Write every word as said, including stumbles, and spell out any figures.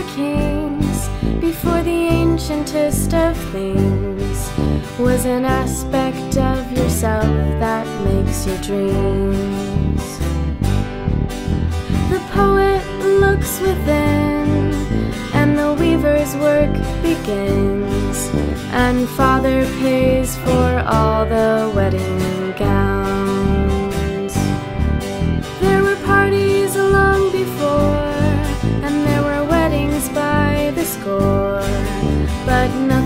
kings, before the ancientest of things, was an aspect of yourself that makes your dreams. The poet looks within, and the weaver's work begins, and father pays for all the wedding gowns. There were parties long before, and there were weddings by the score, but none